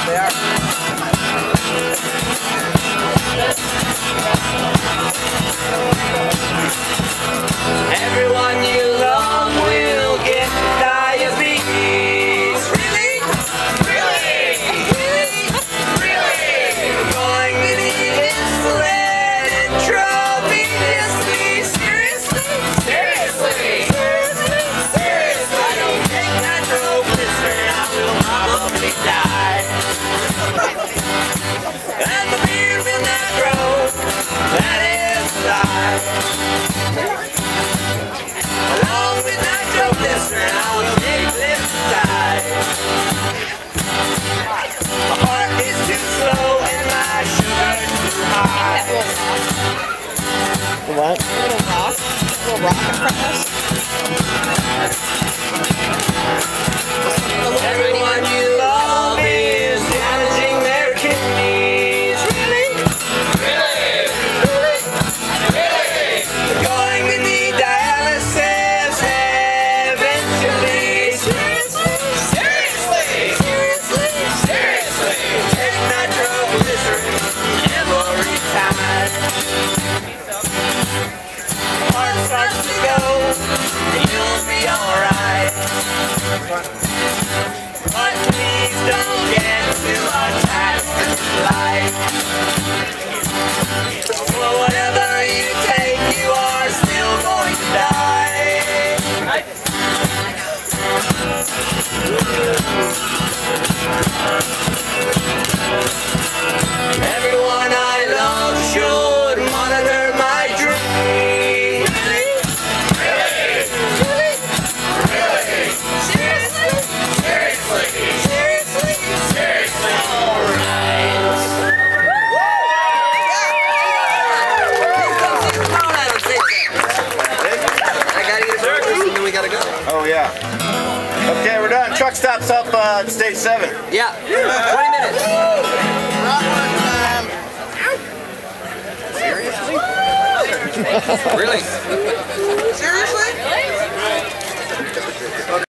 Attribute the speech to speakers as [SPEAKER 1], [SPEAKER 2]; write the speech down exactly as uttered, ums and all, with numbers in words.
[SPEAKER 1] They are.
[SPEAKER 2] Everyone you love will get diabetes. Really? Really? Really? Really? You're going to need insulin intravenously. Seriously? Seriously? Seriously? Seriously? I don't take nitroglycerin, I will probably die. And the beer's in that road, that is life. Along with nitroglycerin, I will take this die. My heart is too slow and my sugar too high.
[SPEAKER 1] What?
[SPEAKER 3] A little rock. A little rock in front of us.
[SPEAKER 2] Everyone you love is damaging their kidneys. Really? Really? Really? Really? You're going to need dialysis eventually. Seriously? Seriously? Seriously? Seriously? Take nitroglycerin every time. The heart starts to go and you'll be alright. But please don't get too attached to life. For whatever you take, you are still going to die. Everyone I love should monitor my dreams. Really? Really? Really? Really? Seriously? Seriously? Seriously? Seriously? Alright. I gotta get a breakfast and then we gotta go.
[SPEAKER 4] Oh yeah. Okay, we're done. Truck stops up uh, at stage seven.
[SPEAKER 2] Yeah. twenty minutes.
[SPEAKER 1] Seriously?
[SPEAKER 2] Really?
[SPEAKER 1] Seriously?